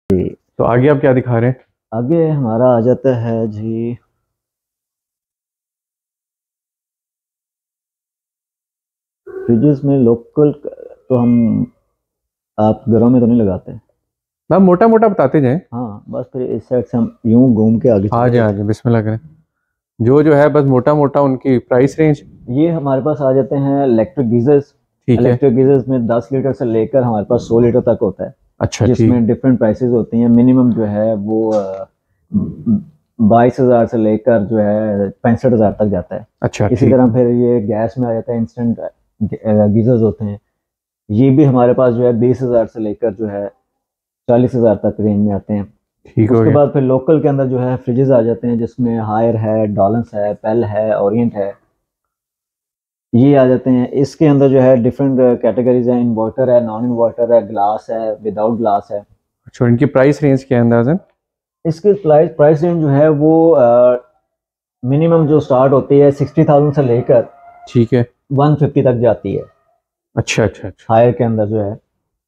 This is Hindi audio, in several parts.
तो आगे आप क्या दिखा रहे हैं? आगे हमारा आ जाता है जी फ्रिजेस में लोकल। तो हम आप घरों में तो नहीं लगाते? आप मोटा मोटा बताते जाएं। हाँ, बस फिर इस साइड से हम यूं घूम के आगे हाँ चले जी, हाँ जाते जी, बिस्मिल्लाह करें। जो है बस मोटा मोटा उनकी प्राइस रेंज। हैं। ये हमारे पास आ जाते हैं इलेक्ट्रिक गीजर्स। ठीक है। इलेक्ट्रिक गीजर्स में 10 लीटर से लेकर हमारे पास 100 लीटर तक होता है, अच्छा, ठीक। जिसमें डिफरेंट प्राइसेस होती हैं। मिनिमम जो है वो 22,000 से लेकर जो है 65,000 तक जाता है। अच्छा, इसी ठीक तरह है। फिर ये गैस में आ जाता है, इंस्टेंट गीजर्स होते हैं। ये भी हमारे पास जो है 20,000 से लेकर जो है 40,000 तक रेंज में आते हैं। ठीक हो उसके गया। बाद फिर लोकल के अंदर जो है फ्रिजेस आ जाते हैं, जिसमें हायर है, डॉलंस है, पेल है, ओरिएंट है, ये आ जाते हैं। इसके अंदर जो है डिफरेंट कैटेगरीज हैं। इन्वर्टर है, नॉन इन्वर्टर है, ग्लास है, विदाउट ग्लास है। अच्छा, इनकी प्राइस रेंज क्या है अंदाजन? इसकी प्राइस रेंज जो है वो मिनिमम जो स्टार्ट होती है 60,000 से लेकर ठीक है। 150 तक जाती है। अच्छा, अच्छा, अच्छा। हायर के अंदर जो है।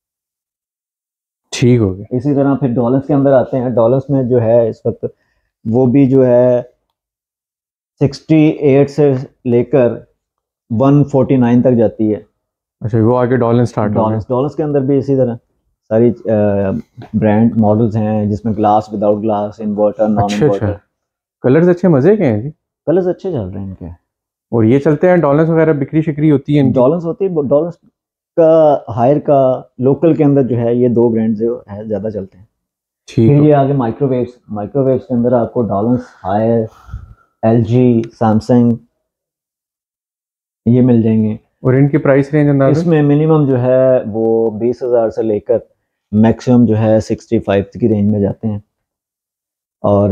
ठीक हो गया। इसी तरह फिर डॉलर्स के अंदर आते हैं। डॉलर्स में जो है इस वक्त वो भी जो है 68 से लेकर 149 तक जाती है। अच्छा, वो आगे डॉलर स्टार्ट हो गए। डॉलर्स डॉलर्स के अंदर भी इसी तरह सारी ब्रांड मॉडल्स हैं, जिसमें glass, without glass, inverter, non अच्छा, अच्छा। इन्वर्टर। कलर्स अच्छे मजे के हैं जी। कलर्स अच्छे चल रहे हैं इनके। और ये चलते हैं डॉलर्स वगैरह, बिक्री शिक्री होती है इनकी? डॉलर्स होती है, डॉलर्स का, हायर का, लोकल के अंदर जो है ये दो ब्रांड जो है ज़्यादा चलते हैं। ठीक फिर हो। ये आगे माइक्रोवेव्स। माइक्रोवेव्स के अंदर आपको डॉलर्स, हायर, एलजी, सैमसंग, ये मिल जाएंगे। और इनकी प्राइस रेंज अंदाजन? इसमें मिनिमम जो है वो 20,000 से लेकर मैक्सिमम जो है 65 की रेंज में जाते हैं। और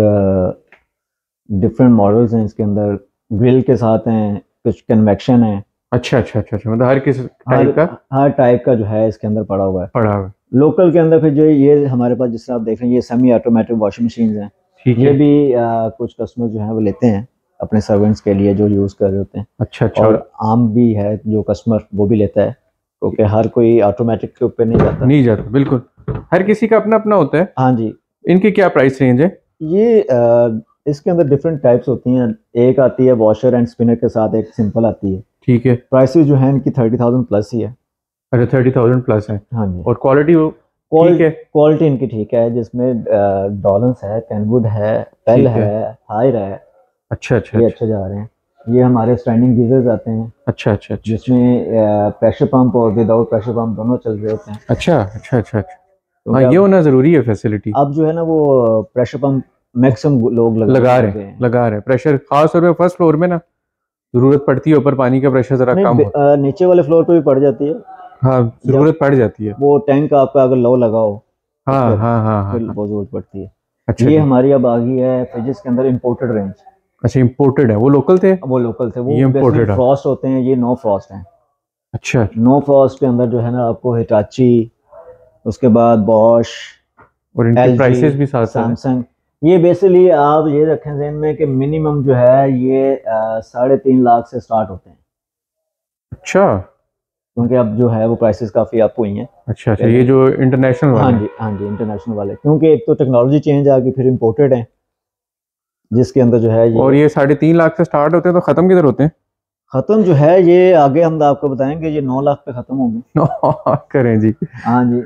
डिफरेंट मॉडल्स हैं इसके अंदर। ग्रिल के साथ हैं, कुछ कन्वेक्शन है। अच्छा, अच्छा, अच्छा, अच्छा, मतलब हर किस हर टाइप का हर टाइप का जो है इसके अंदर पड़ा हुआ है। पड़ा हुआ है। लोकल के अंदर फिर जो ये हमारे पास, जिस तरह आप देख रहे हैं, ये सेमी ऑटोमेटिक वॉशिंग मशीन हैं। ठीक ये है। भी कुछ कस्टमर जो है वो लेते हैं अपने सर्वेंट्स के लिए, जो यूज़ कर रहे होते हैं। अच्छा, अच्छा। और आम भी है जो कस्टमर वो भी लेता है, क्योंकि हर कोई ऑटोमेटिक के ऊपर नहीं जाता। नहीं जाता, बिल्कुल। हर किसी का अपना अपना होता है। हाँ जी। इनकी क्या प्राइस रेंज है? ये इसके अंदर डिफरेंट टाइप्स होती हैं। एक आती है वॉशर एंड स्पिनर के साथ, एक सिंपल आती है। ठीक है। प्राइसेस जो है इनकी 30,000 प्लस ही है। अच्छा, 30,000 प्लस है। हाँ जी। और क्वालिटी वो ठीक है? क्वालिटी इनकी ठीक है, जिसमें डॉलंस है, कैनवुड है, पेल ठीक है। है, हायर है। अच्छा, अच्छा, ये अच्छा। अच्छे जा रहे हैं। ये हमारे स्टैंडिंग गीजर्स आते हैं, अच्छा, अच्छा, अच्छा, अच्छा। जिसमें प्रेशर पंप और विदाउट प्रेशर पंप दोनों चल रहे होते हैं। अच्छा, अच्छा, अच्छा, अच्छा। हाँ, क्योंकि ये होना ज़रूरी है फैसिलिटी। अब जो है ना वो प्रेशर पंप मैक्सिमम लोग लगाने लगा लग रहे गए हैं, हैं। लगा रहे हैं प्रेशर, खास तौर पे फर्स्ट फ्लोर में ना ज़रूरत पड़ती है, ऊपर पानी का प्रेशर ज़रा नहीं, कम होता नीचे वाले फ्लोर पे भी पड़ जाती है। है। हाँ, जब ज़रूरत पड़ जाती है। वो टैंक आपका अगर लो लगाओ तो हाँ, फिर हाँ, हाँ, हाँ, फिर हाँ। वो जरूरत पड़ती है। अच्छा ये जी। हमारी अब आ गई है फ्रिजेस के अंदर इम्पोर्टेड रेंज। अच्छा, इम्पोर्टेड है, वो लोकल थे? अब वो लोकल थे, वो ये बेसिकली इम्पोर्टेड है। फ्रॉस्ट होते हैं, ये नो फ्रॉस्ट हैं। अच्छा। नो फ्रॉस्ट के अंदर जो है ना आपको हिटाची, उसके बाद बॉश, और इनके एलजी, प्राइसेस भी साथ साथ है? सैमसंग। ये बेसिकली आप ये रखें जहन में कि मिनिमम जो है ये 3.5 लाख से स्टार्ट होते हैं। अच्छा, क्योंकि अब जो है वो प्राइसेस काफ़ी अप हुई हैं अच्छा, अच्छा, पहले। ये जो इंटरनेशनल हाँ वाले हैं। जी, हाँ जी, इंटरनेशनल वाले, क्योंकि एक तो टेक्नोलॉजी चेंज आ गई, फिर इम्पोर्टेड है, जिसके अंदर जो है और ये ये 3.5 लाख से स्टार्ट होते हैं, तो ख़त्म किधर होते हैं? ख़त्म जो है ये आगे हम आपको बताएंगे, ये 9 लाख पे ख़त्म होंगे। करें जी। हाँ जी।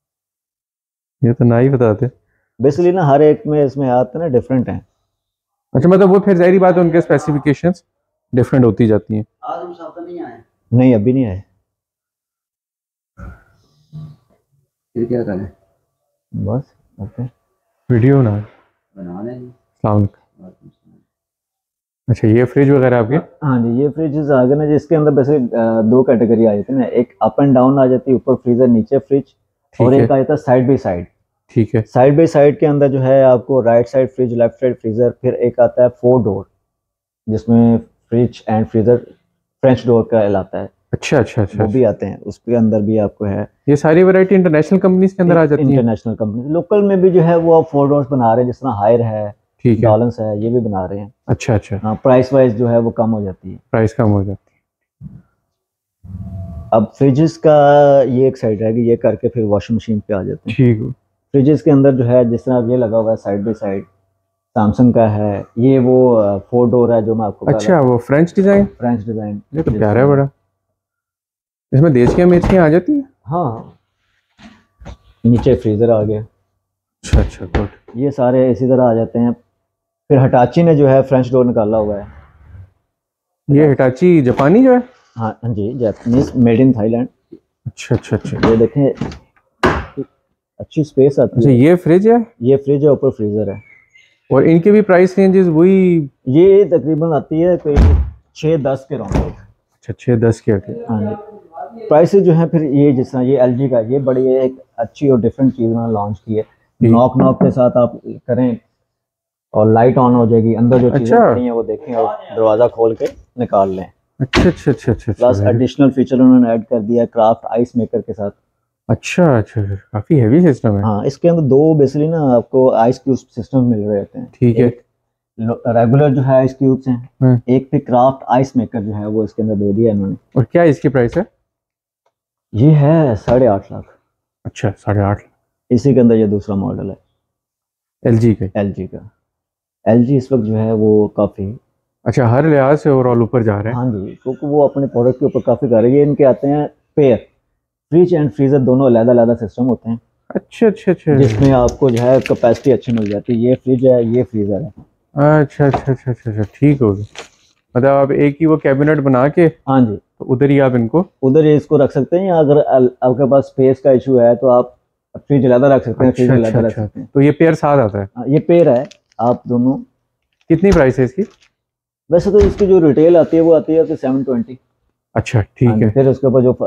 ये तो ना ही बताते। बेसिकली ना हर एक में इसमें आते हैं ना डिफरेंट हैं। अच्छा, मतलब वो फिर ज़ाहिर बात है, उनके स्पेसिफिकेशंस डिफरेंट होती जाती हैं। आज हम साथ नहीं आए। नहीं, अभी नहीं आए। फिर क्या करें? बस ओके। वीडियो ना बना लें। साउंड। अच्छा, ये फ्रिज वगैरह आपके? हाँ जी, ये फ्रिज आ गए ना, जिसके अंदर वैसे दो कैटेगरी आ जाती है ना। एक अप एंड डाउन आ जाती है, ऊपर फ्रीजर नीचे फ्रिज। और ठीक है। एक आ जाता है साइड बाई साइड। ठीक है। साइड बाई साइड के अंदर जो है आपको right side fridge, left side freezer. फिर एक आता है 4 डोर, जिसमें fridge and freezer French door का कहलाता है। अच्छा, अच्छा, अच्छा, वो भी अच्छा। आते हैं, उसके अंदर भी आपको है। ये सारी वैरायटी इंटरनेशनल कंपनीज के अंदर आ जाती हैं? इंटरनेशनल कंपनी, लोकल में भी जो है वो अब 4 डोर्स बना रहे हैं, जिस तरह हायर है, ठीक है। डॉलन्स है, ये भी बना रहे हैं। अच्छा, अच्छा। हाँ, प्राइस वाइज जो है वो कम हो जाती है। प्राइस कम हो जाती अब फ्रिजेस का ये एक साइड है कि ये करके फिर वॉशिंग मशीन पे आ जाते है। हैं। ठीक हो। फ्रिजेस के अंदर जो है जिस तरह ये लगा हुआ है साइड बाई साइड, सैमसंग का है ये, वो 4 डोर है जो मैं आपको अच्छा, वो फ्रेंच डिजाइन, फ्रेंच डिजाइन। ये तो प्यारा है बड़ा। इसमें देश की मिर्चियाँ आ जाती हैं? हाँ, नीचे फ्रीजर आ गया। अच्छा अच्छा, गुड। ये सारे इसी तरह आ जाते हैं। फिर हिटाची ने जो है फ्रेंच डोर निकाला हुआ है। ये हिटाची जापानी जो है? हाँ हाँ जी, जापानीज, मेड इन थाईलैंड। अच्छा अच्छा अच्छा। ये देखें, अच्छी स्पेस आती अच्छा, है। ये फ्रिज है? ये फ्रिज है, ऊपर फ्रीजर है। और इनके भी प्राइस रेंजेस वही? ये तकरीबन आती है कोई 6-10 के राउंड। अच्छा, 6-10 के आते? हाँ जी। प्राइसेस जो है फिर ये जिस तरह ये एलजी का, ये बड़ी एक अच्छी और डिफरेंट चीज़ उन्होंने लॉन्च की है। नॉक नॉक के साथ आप करें और लाइट ऑन हो जाएगी, अंदर जो चीज़ें पड़ी हैं वो देखें और दरवाज़ा खोल के निकाल लें। अच्छा अच्छा अच्छा अच्छा। प्लस एडिशनल फीचर उन्होंने ऐड कर दिया क्राफ्ट आइस मेकर के साथ। अच्छा अच्छा, काफी हैवी सिस्टम है। हाँ, इसके अंदर दो बेसिकली ना आपको आइस क्यूब सिस्टम मिल रहे होते हैं। ठीक है। रेगुलर जो है आइस क्यूब्स हैं, एक भी क्राफ्ट आइस मेकर जो है वो इसके अंदर दे दिया इन्होंने। और क्या इसकी प्राइस है? ये है 8.5 लाख। अच्छा, 8.5। इसी के अंदर ये दूसरा मॉडल है एलजी का? एलजी का। एलजी इस वक्त जो है वो काफ़ी, अच्छा, हर लिहाज से ओवरऑल ऊपर जा रहे हैं। हाँ जी, क्योंकि वो अपने प्रोडक्ट के ऊपर काफ़ी कर रही है। इनके आते हैं पेयर, फ्रिज एंड फ्रीजर दोनों अलग-अलग सिस्टम होते हैं। अच्छा अच्छा अच्छा, जिसमें आपको जो है कैपेसिटी अच्छी मिल जाती है। ये फ्रिज है, ये फ्रीजर है। अच्छा अच्छा अच्छा अच्छा, ठीक हो गया। मतलब आप एक ही वो कैबिनेट बना के, हाँ जी, तो उधर ही आप इनको उधर ही इसको रख सकते हैं, या अगर आपके पास स्पेस का इशू है तो आप फ्रिज अलग रख सकते हैं, फ्रीज अलग रख सकते हैं। तो ये पेयर साथ आता है? ये पेयर है, आप दोनों। कितनी प्राइस है इसकी? वैसे तो इसकी जो रिटेल आती है वो आती है 720। अच्छा, ठीक है। फिर उसके ऊपर जो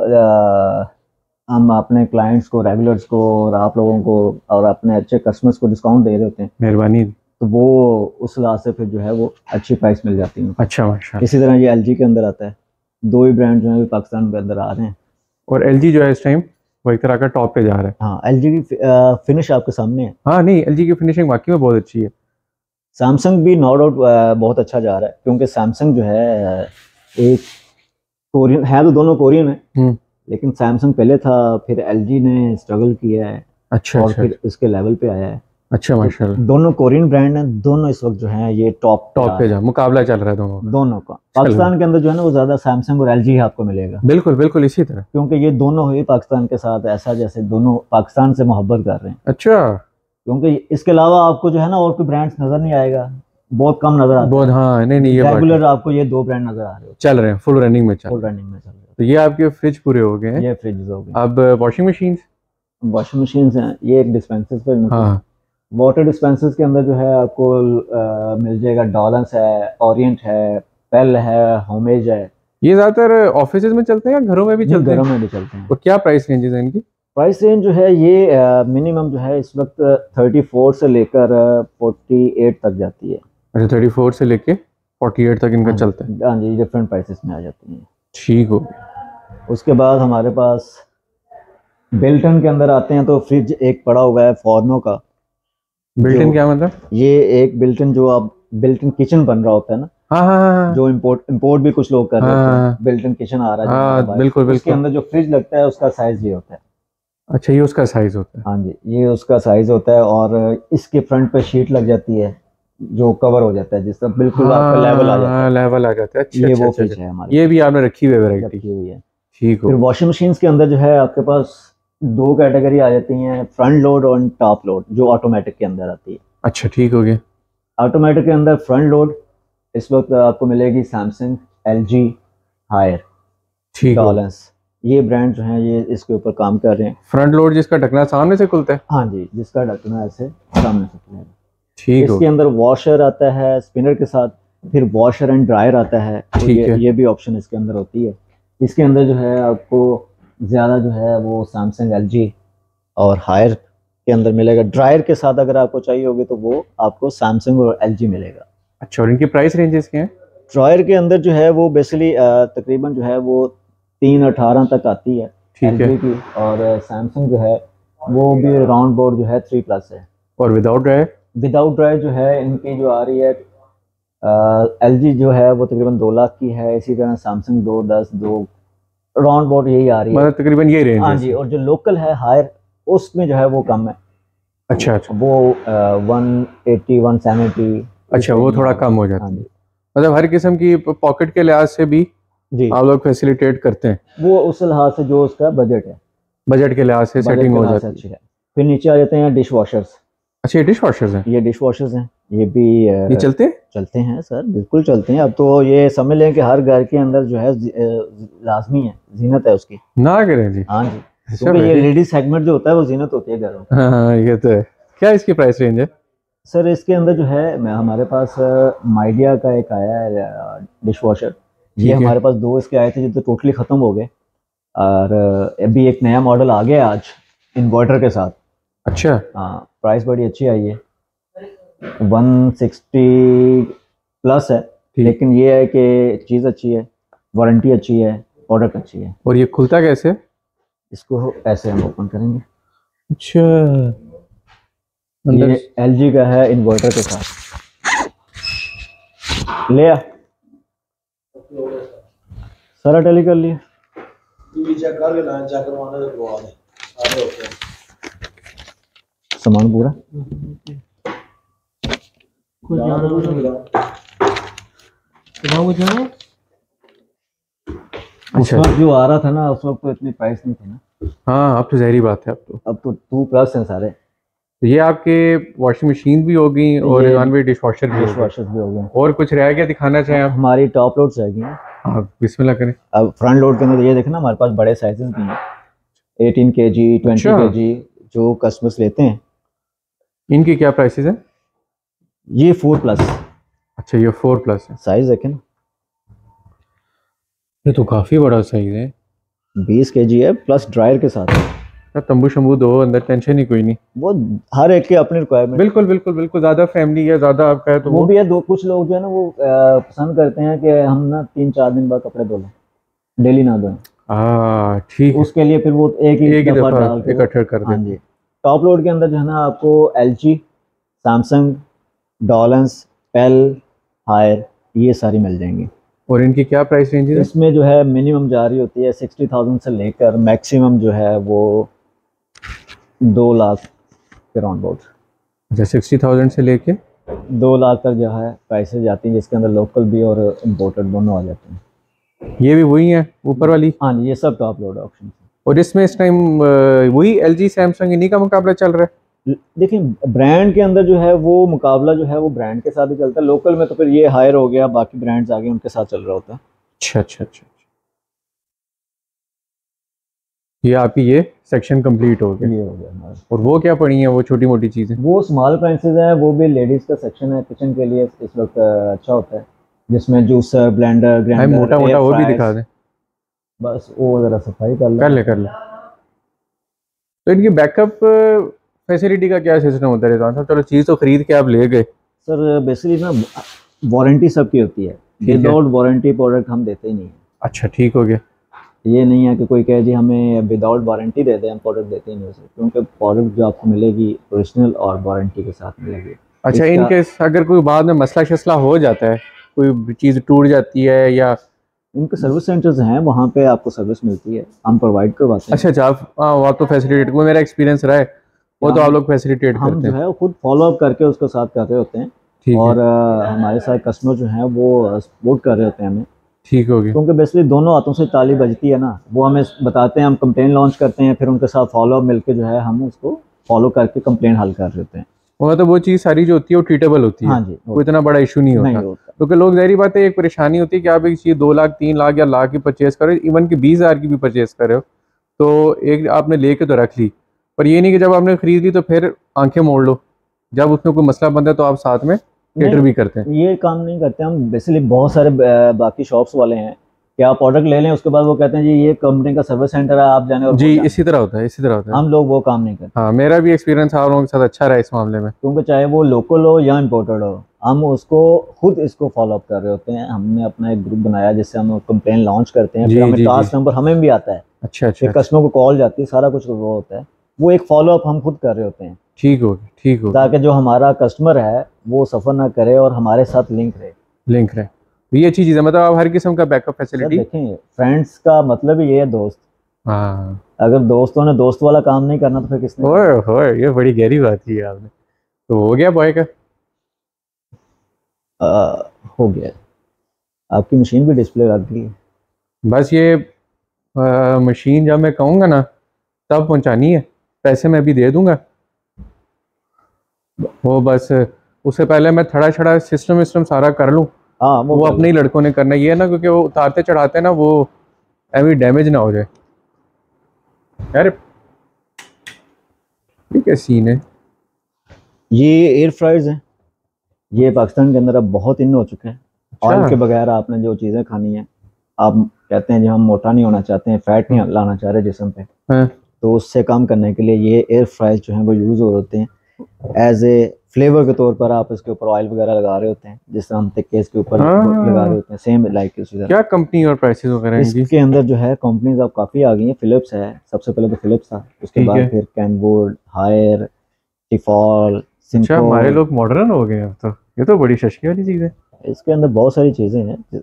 हम अपने क्लाइंट्स को, रेगुलर्स को और आप लोगों को और अपने अच्छे कस्टमर्स को डिस्काउंट दे रहे होते हैं, मेहरबानी। तो वो उस लिहाज से फिर जो है वो अच्छी प्राइस मिल जाती है। अच्छा, माशाल्लाह। इसी तरह ये एलजी के अंदर आता है। दो ही ब्रांड जो है पाकिस्तान के अंदर आ रहे हैं। और एलजी जो है इस टाइम वो एक तरह का टॉप पे जा रहा है। हाँ, एलजी की फिनिश आपके सामने है। हाँ नहीं, एलजी की फिनिशिंग वाकई में बहुत अच्छी है। सैमसंग भी नो डाउट बहुत अच्छा जा रहा है, क्योंकि सैमसंग जो है एक कोरियन है, तो दोनों कोरियन है, लेकिन सैमसंग पहले था, फिर एलजी ने स्ट्रगल किया है। अच्छा, और फिर इसके लेवल पे आया है। अच्छा, माशाल्लाह। दोनों कोरियन ब्रांड हैं, दोनों इस वक्त जो है ये टॉप पे जा मुकाबला चल रहा है दोनों का। पाकिस्तान के अंदर जो है ना वो ज्यादा सैमसंग और एलजी आपको मिलेगा। बिल्कुल बिल्कुल इसी तरह, क्योंकि ये दोनों ही पाकिस्तान के साथ ऐसा जैसे दोनों पाकिस्तान से मोहब्बत कर रहे हैं। अच्छा, क्योंकि इसके अलावा आपको जो है ना और कोई ब्रांड्स नजर नहीं आएगा, बहुत कम नजर आता बहुत। हाँ नहीं नहीं, ये रेगुलर आपको ये दो ब्रांड नजर आ रहे हो, चल रहे हैं, फुल रनिंग में चल फुल रनिंग में चल रहे हैं। तो ये आपके फ्रिज पूरे हो गए हैं? ये फ्रिज हो गए। अब वॉशिंग मशीन हैं, ये एक डिस्पेंसर्स पे। हाँ, वाटर डिस्पेंसर्स के अंदर जो है आपको मिल जाएगा, डॉलन्स है, ओरिएंट है, पेल है, होमेज है। ये ज्यादातर ऑफिसेज में चलते हैं या घरों में भी चलते हैं? घरों में भी चलते हैं। तो क्या प्राइस रेंजेस हैं इनकी? प्राइस रेंज जो है ये मिनिमम जो है इस वक्त 34 से लेकर 48 तक जाती है। अच्छा, 34 से लेके 48 तक इनका चलता है? हाँ जी, डिफरेंट प्राइसेस में आ जाती हैं। ठीक हो। उसके बाद हमारे पास बिल्टन के अंदर आते हैं, तो फ्रिज एक पड़ा हुआ है फॉर्नो का। बिल्टन क्या मतलब? ये एक बिल्टन जो आप बिल्टन किचन बन रहा होता है ना। हाँ हाँ, जो इंपोर्ट भी कुछ लोग कर रहे हैं, बिल्टन किचन आ रहा है। हाँ, बिल्कुल बिल्कुल। उसके अंदर जो फ्रिज लगता है उसका साइज ये होता है। अच्छा, ये उसका साइज होता है? हाँ जी, ये उसका साइज होता है। और इसके फ्रंट पे शीट लग जाती है जो कवर हो जाता है, जिसका बिल्कुल आपका लेवल आ जाता है। लेवल आ जाता है। अच्छा, ये अच्छा, वो अच्छा, फ्रिज है हमारे। ये भी आपने रखी हुई है, वैरायटी रखी हुई है। ठीक हो। फिर वॉशिंग मशीन्स के अंदर जो है आपके पास दो कैटेगरी आ जाती हैं, फ्रंट लोड और टॉप लोड, जो ऑटोमेटिक के अंदर आती है। अच्छा, ठीक हो गया। ऑटोमेटिक के अंदर फ्रंट लोड इस वक्त आपको मिलेगी सैमसंग, एलजी, हायर, ठीक, डॉलन्स। ये ब्रांड जो हैं ये इसके ऊपर काम कर रहे हैं। फ्रंट लोड जिसका ढकना सामने से खुलता है? हाँ जी, जिसका ढकना ऐसे सामने से खुलेगा। ठीक। इसके अंदर वॉशर आता है स्पिनर के साथ, फिर वॉशर एंड ड्रायर आता है। तो ये भी ऑप्शन इसके अंदर होती है। इसके अंदर जो है आपको ज़्यादा जो है वो सैमसंग, एलजी और हायर के अंदर मिलेगा। ड्रायर के साथ अगर आपको चाहिए होगी तो वो आपको सैमसंग और एलजी मिलेगा। अच्छा, और इनकी प्राइस रेंजेस क्या हैं? ड्रायर के अंदर जो है वो बेसिकली तकरीबन जो है वो 318 तक आती है एलजी की, और सैमसंग जो है वो भी राउंड बोर्ड जो है 3+ है। और विदाउट ड्रायर जो है इनकी जो आ रही है एलजी जो है वो तकरीबन 2 लाख की है। इसी तरह सैमसंग 210, 2 राउंड बोर्ड यही आ रही है, मतलब तकरीबन यही रेंज है। हाँ जी। और जो लोकल है हायर, उसमें जो है वो कम है, अच्छा अच्छा वो 180 170। अच्छा, वो थोड़ा कम हो जाता हाँ है। जी मतलब हर किस्म की पॉकेट के लिहाज से भी जी, आप लोग फैसिलिटेट करते हैं, वो उस लिहाज से जो उसका बजट है, बजट के लिहाज से बजट सेटिंग के हो लिहाज से जाती है। अच्छी है। फिर नीचे आ जाते हैं डिश वॉशर्स। अच्छा, ये डिश वॉशर्स हैं, ये डिश वॉशर्स हैं, ये भी ये चलते हैं? चलते हैं सर, बिल्कुल चलते हैं। अब तो ये समझ लें कि हर घर के अंदर जो है लाजमी है, जीनत है उसकी। ना करें जी। हाँ जी, अच्छा, क्योंकि ये वेरी। लेडीज सेगमेंट जो होता है वो जीनत होती है घरों की। हाँ हाँ, ये तो है। क्या इसकी प्राइस रेंज है? सर इसके अंदर जो है, मैं हमारे पास माइडिया का एक आया है डिश वॉशर। ये ठीक है। हमारे पास दो इसके आए थे जो तो टोटली ख़त्म हो गए। और अभी एक नया मॉडल आ गया आज, इन्वर्टर के साथ। अच्छा। हाँ, प्राइस बड़ी अच्छी आई है, 160 प्लस है। ठीक। लेकिन ये है कि चीज़ अच्छी है, वारंटी अच्छी है, प्रोडक्ट अच्छी है। और ये खुलता कैसे? इसको ऐसे हम ओपन करेंगे। अच्छा, अंदर। ये एलजी का है, इन्वर्टर के साथ। ले आ, सारा टैली कर लिया। सामान पूरा। उस अच्छा। वक्त जो आ रहा था ना, उस वक्त तो इतनी प्राइस नहीं थी ना। हाँ, अब तो ज़ाहिरी बात है, अब तो। अब तो 2+ हैं सारे। तो ये आपके वॉशिंग मशीन भी हो गई और ये रिजवान भाई डिश वॉशर भी हो डिश गए। वॉशर्स भी हो गए। और कुछ रह गया दिखाना चाहें आप? हमारी टॉप लोड्स रहेगी ना। आप बिस्मिल्लाह करें। अब फ्रंट लोड के अंदर ये देखना, हमारे पास बड़े साइजेस भी हैं, 18 kg, 20 अच्छा, kg, जो कस्टमर्स लेते हैं। इनकी क्या प्राइसेस हैं? ये 4+। अच्छा, ये 4+ है। साइज देखें ना, ये तो काफ़ी बड़ा साइज है। 20 kg है, प्लस ड्रायर के साथ है। यार, तंबू शंबू दो अंदर, टेंशन ही कोई नहीं। वो हर एक की अपनी रिक्वायरमेंट। बिल्कुल बिल्कुल बिल्कुल, ज़्यादा फैमिली है, ज़्यादा आपका है तो वो वो। भी है, दो कुछ लोग जो है ना वो पसंद करते हैं कि हम ना 3-4 दिन बाद कपड़े धो लें, डेली ना धोएं। ठीक है। उसके लिए फिर वो एक ही एक ही दफ़ा दफ़ा डाल के वो। इकट्ठे कर हाँ देते जी। हैं। टॉप लोड के अंदर जो है ना आपको LG, Samsung, Dawlance, PEL, Haier, ये सारी मिल जाएंगी। और इनकी क्या प्राइस रेंज है? इसमें जो है मिनिमम जा रही होती है 60,000 से लेकर मैक्सिमम जो है वो 2 लाख के राउंड अबाउट। अच्छा, 60,000 से लेके 2 लाख तक जो है प्राइसेस जाती हैं, जिसके अंदर लोकल भी और इम्पोर्टेड दोनों आ जाते हैं। ये भी वही है ऊपर वाली? हाँ जी, ये सब टॉप लोड ऑप्शन है। और इसमें इस टाइम वही एलजी सैमसंग इन्हीं का मुकाबला चल रहा है? देखिए, ब्रांड के अंदर जो है वो मुकाबला जो है वो ब्रांड के साथ ही चलता है। लोकल में तो फिर ये हायर हो गया, बाकी ब्रांड्स आगे उनके साथ चल रहा होता है। अच्छा अच्छा अच्छा। ये आपकी ये सेक्शन कंप्लीट हो गया। ये हो गया हमारा। और वो क्या पड़ी है वो छोटी मोटी चीज़ें? वो स्मॉल अप्लायंसेस है, वो भी लेडीज़ का सेक्शन है किचन के लिए, इस वक्त अच्छा होता है, जिसमें जूसर, ब्लेंडर, भाई ग्राइंडर, मोटा एयर मोटा वो भी दिखा फ्रायर्स। दें। बस वो ज़रा सफाई कर कर लो। ले कर ले। तो इनकी बैकअप फैसिलिटी का क्या सिस्टम होता है रिजवान साहब? चलो, चीज़ तो खरीद के आप ले गए। सर बेसिकली ना वारंटी सबकी होती है, ठीक है। विदाउट वारंटी प्रोडक्ट हम देते ही नहीं हैं। अच्छा, ठीक हो गया। ये नहीं है कि कोई कहे जी हमें विदाउट वारंटी दे दें, हम प्रोडक्ट देते ही नहीं उसे, क्योंकि प्रोडक्ट जो आपको मिलेगी ओरिजिनल और वारंटी के साथ मिलेगी। अच्छा, इसका इनके अगर कोई बाद में मसला शसला हो जाता है, कोई चीज़ टूट जाती है या? इनके सर्विस सेंटर्स हैं, वहाँ पे आपको सर्विस मिलती है, हम प्रोवाइड करवाते हैं। अच्छा अच्छा, वो आप तो फैसिलिटेट, वो मेरा एक्सपीरियंस रहा है, वो तो आप लोग फैसिलिटेट हम करते जो हैं। है खुद फॉलो अप करके उसके साथ कर रहे होते हैं। ठीक और है। हमारे साथ कस्टमर जो हैं वो सपोर्ट कर रहे होते हैं हमें, ठीक हो गया। क्योंकि बेसिकली दोनों हाथों से ताली बजती है ना। वो हमें बताते हैं, हम कंप्लेन लॉन्च करते हैं, फिर उनके साथ फॉलो अप मिलके जो है हम उसको फॉलो करके कंप्लेन हल कर रहे होते हैं। वो तो वो चीज़ सारी जो होती है वो ट्रीटेबल होती है। हाँ जी, कोई इतना बड़ा इशू नहीं नहीं होता। होता। क्योंकि लोग ज़ाहिर बात है, एक परेशानी होती है कि आप एक चीज़ 2 लाख 3 लाख या लाख की परचेज़ करो, इवन कि 20,000 की भी परचेज़ कर रहे हो, तो एक आपने लेके तो रख ली, पर ये नहीं कि जब आपने खरीद ली तो फिर आंखें मोड़ लो। जब उसमें कोई मसला बनता है तो आप साथ में केटर भी करते हैं। ये काम नहीं करते हम। बेसिकली बहुत सारे बाकी शॉप्स वाले हैं कि आप प्रोडक्ट ले लें, उसके बाद वो कहते हैं जी ये कंपनी का सर्विस सेंटर है, आप जाने और जी, वो जाने। इसी तरह होता है, इसी तरह होता है। हम लोग वो काम नहीं करते, हाँ, मेरा भी एक्सपीरियंस आप लोगों के साथ अच्छा रहा इस मामले में। क्योंकि चाहे वो लोकल हो या इम्पोर्टेड हो, हम उसको खुद इसको फॉलो अप कर रहे होते हैं। हमने अपना एक ग्रुप बनाया जिससे हम कंप्लेन लॉन्च करते हैं, जी फिर हमें जी जी। टास्क नंबर हमें भी आता है, अच्छा अच्छा फिर अच्छा। कस्टमर को कॉल जाती है, सारा कुछ वो होता है। वो एक फॉलो अप हम खुद कर रहे होते हैं, ठीक हो गया, ठीक हो गया। ताकि जो हमारा कस्टमर है वो सफ़र ना करे और हमारे साथ लिंक रहे। लिंक रहे, तो ये अच्छी चीज़ है। मतलब आप हर किस्म का बैकअप सर फैसिलिटी। देखें, फ्रेंड्स का मतलब ही ये है दोस्त। हाँ। अगर दोस्तों ने दोस्त वाला काम नहीं करना तो फिर किसने करना? ओए ये बड़ी गहरी बात की आपने। तो हो गया बॉय का? हो गया। आपकी मशीन भी डिस्प्ले लग गई है। बस ये मशीन जब मैं कहूँगा ना तब पहुँचानी है। पैसे मैं अभी दे दूंगा। वो बस उससे पहले मैं थोड़ा छड़ा सिस्टम विस्टम सारा कर लूँ। हाँ वो अपने ही लड़कों ने करना ये है ना, क्योंकि वो उतारते चढ़ाते ना वो एवी डैमेज ना हो जाए। यार ये क्या सीन है? ये एयर फ्राइज है। ये पाकिस्तान के अंदर अब बहुत इन हो चुके हैं। ऑयल के अच्छा। बगैर आपने जो चीज़ें खानी है, आप कहते हैं जो हम मोटा नहीं होना चाहते हैं, फैट नहीं लाना चाह रहे जिस्म पे, हाँ, तो उससे काम करने के लिए ये एयर फ्राइज जो हैं वो यूज़ हो होते हैं। एज ए फ्लेवर के तौर पर आप इसके ऊपर ऑयल वगैरह लगा रहे होते हैं, जिस तरह हम टिक्के इसके ऊपर लगा रहे होते हैं, सेम लाइक उसी तरह। क्या कंपनी और प्राइसेस वगैरह इनकी? इसके अंदर जो है कंपनीज अब काफ़ी आ गई हैं। फिलिप्स है, सबसे पहले तो फिलिप्स था, उसके ठीक बाद है। फिर कैनवुड, हायर, टिफॉल, अच्छा हमारे सिंको। लोग मॉडर्न हो गए अब तो। ये तो बड़ी शशकी वाली चीज़ है। इसके अंदर बहुत सारी चीज़ें हैं।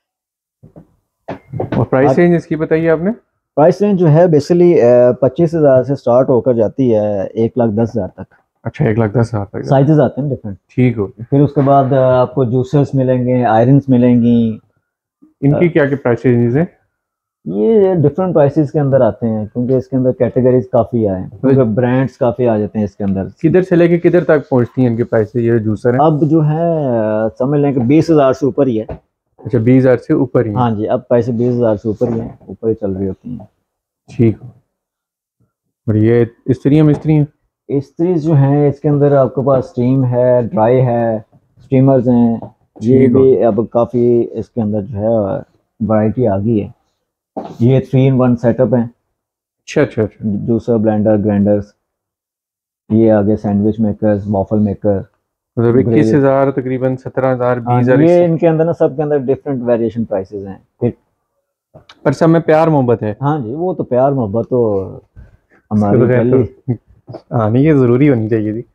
और प्राइस रेंज इसकी बताइए आपने? प्राइस रेंज जो है बेसिकली 25,000 से स्टार्ट होकर जाती है 1,10,000 तक। अच्छा 1,10,000 तक। साइजेस आते हैं डिफरेंट। ठीक हो गया। फिर उसके बाद आपको जूसर्स मिलेंगे, आयरन्स मिलेंगी। इनकी क्या क्या प्राइस रेंज है? ये डिफरेंट प्राइसेस के अंदर आते हैं, क्योंकि इसके अंदर कैटेगरीज काफ़ी आए हैं, क्योंकि ब्रांड्स काफ़ी आ जाते हैं इसके अंदर। किधर से लेके किधर तक पहुंचती हैं इनकी प्राइसेस, ये जूसर है? अब जो है समझ लें कि 20,000 से ऊपर ही है। अच्छा 20,000 से ऊपर ही है। हाँ जी, अब पैसे 20,000 से ऊपर ही हैं, ऊपर ही चल रही होती हैं। ठीक। और ये इस्त्री हैं? इस्त्रीज जो हैं इसके अंदर आपके पास स्टीम है, ड्राई है, स्टीमर्स हैं। ये ठीक हो। भी अब काफ़ी इसके अंदर जो है वैरायटी आ गई है। ये 3 in 1 सेटअप है। अच्छा अच्छा अच्छा। Juicer, blender, grinders. ये आगे सैंडविच मेकर्स, वॉफल मेकर, मतलब ग्रिल। 21,000 तकरीबन 17,000 हाँ 20,000 ये इससे। इनके अंदर ना, सब के अंदर डिफरेंट वेरिएशन प्राइसेस हैं फिर। पर सब में प्यार मोहब्बत है। हाँ जी, वो तो प्यार मोहब्बत तो इसको हमारी तो खैर पहली। तो आनी ये जरूरी होनी चाहिए थी।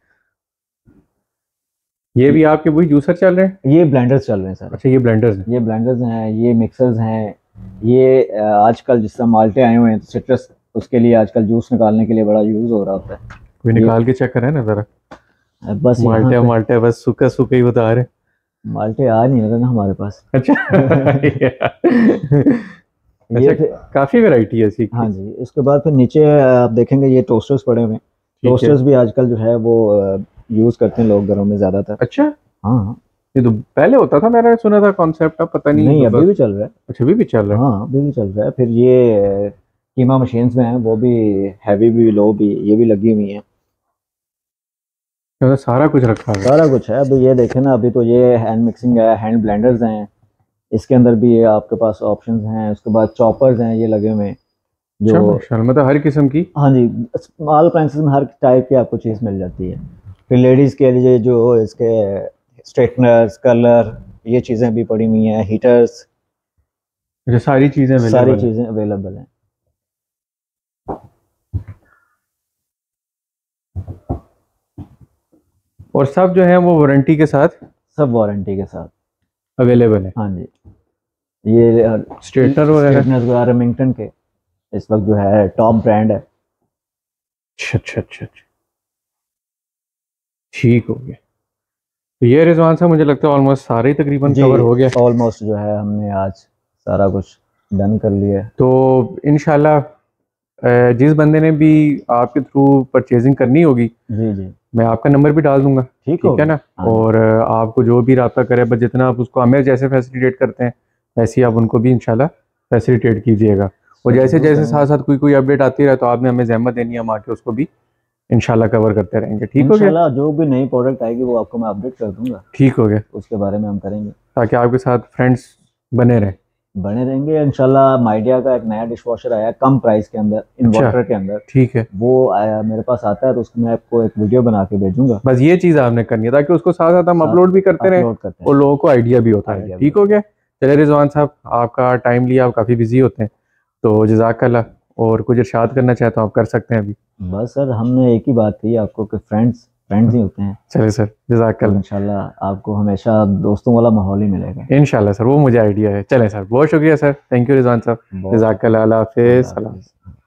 ये भी आपके वही जूसर चल रहे हैं? ये ब्लेंडर्स चल रहे हैं सर। अच्छा ये ब्लेंडर्स हैं। ये ब्लेंडर्स हैं, ये मिक्सर्स हैं। ये आजकल जिस तरह माल्टे आए हुए हैं, सिट्रस, उसके लिए आजकल जूस निकालने के लिए बड़ा यूज़ हो रहा होता है। कोई निकाल के चेक करे ना जरा। बस यहाँ माल्टे पे माल्टे बस सूखा सूखा ही बता रहे। माल्टे आ नहीं रहे ना हमारे पास। अच्छा। ये अच्छा फिर, काफी वैरायटी है इसकी। हाँ जी, इसके बाद फिर नीचे आप देखेंगे ये टोस्टर्स पड़े हुए हैं। ठीक है। टोस्टर्स भी आजकल जो है वो यूज़ करते हैं लोग घरों में ज़्यादातर। अच्छा हाँ। ये तो पहले होता था, मैंने सुना था कॉन्सेप्ट, अब पता नहीं नहीं, अभी बस। भी चल रहा है। अच्छा अभी भी चल रहा है। हाँ अभी भी चल रहा है। फिर ये कीमा मशीन्स में हैं, वो भी हैवी भी लो भी, ये भी लगी हुई हैं। मतलब सारा कुछ रखा है। सारा कुछ है। अभी ये देखें ना, अभी तो ये हैंड मिक्सिंग है, हैंड ब्लेंडर्स हैं। इसके अंदर भी ये आपके पास ऑप्शंस हैं। उसके बाद चॉपर्स हैं ये लगे हुए हैं जो। अच्छा माशाल्लाह, मतलब हर किस्म की। हाँ जी, स्मॉल अप्लायंसेस में हर टाइप की आपको चीज़ मिल जाती है। फिर लेडीज़ के लिए जो इसके स्ट्रेटनर्स, कलर, ये चीज़ें भी पड़ी हुई हैं, हीटर्स, अच्छा सारी चीजें सारी अवेलेबल है। चीज़ें अवेलेबल हैं। और सब जो है वो वारंटी के साथ सब वारंटी के साथ अवेलेबल है। हाँ जी। ये स्ट्रेटनर वगैरह? स्ट्रेटनर्स वगैरह रेमिंगटन के इस वक्त जो है टॉप ब्रांड है। अच्छा अच्छा अच्छा अच्छा। ठीक हो गया। तो ये रिजवान साहब मुझे लगता है ऑलमोस्ट सारे ही तकरीबन जी, कवर हो गया। ऑलमोस्ट जो है हमने आज सारा कुछ डन कर लिया है। तो इंशाल्लाह जिस बंदे ने भी आपके थ्रू परचेजिंग करनी होगी, जी जी, मैं आपका नंबर भी डाल दूंगा। ठीक ठीक है ना? हाँ जी। और आपको जो भी रब्ता करे, बस जितना आप उसको हमें जैसे फैसिलिटेट करते हैं वैसे ही आप उनको भी इंशाल्लाह फैसिलिटेट कीजिएगा। और जैसे जरूर जैसे करेंगे। साथ साथ कोई अपडेट आती रहे तो आपने हमें जहमत देनी है, हम आके उसको भी इंशाल्लाह कवर करते रहेंगे। ठीक हो गया? इंशाल्लाह जो भी नई प्रोडक्ट आएगी वो आपको मैं अपडेट कर दूंगा। ठीक हो गया। उसके बारे में हम करेंगे, ताकि आपके साथ फ्रेंड्स बने रहें। बने रहेंगे इंशाल्लाह। माइडिया का एक नया डिश वॉशर आया कम प्राइस के अंदर, इन्वर्टर के अंदर। ठीक है। वो आया मेरे पास आता है, तो उसको मैं आपको एक वीडियो बना के भेजूंगा। बस ये चीज़ आपने करनी है ताकि उसको साथ साथ हम अपलोड भी करते रहें अपलोड करते और हैं। लोगों को आइडिया भी होता है। आइडिया भी ठीक हो गया। चले रिजवान साहब, आपका टाइम लिया, आप काफ़ी बिजी होते हैं, तो जज़ाकल्लाह। और कुछ इरशाद करना चाहे तो आप कर सकते हैं अभी। बस सर, हमने एक ही बात कही आपको कि फ्रेंड्स फ्रेंड्स ही होते हैं। चले सर, तो जज़ाकल्लाह। इंशाल्लाह आपको हमेशा दोस्तों वाला माहौल ही मिलेगा। इंशाल्लाह सर, वो मुझे आइडिया है। चलें सर, बहुत शुक्रिया सर। थैंक यू रिजवान साहब। बहुत जज़ाकल्लाह। अल्लाह हाफिज़। अल्लाह हाफ़िज़।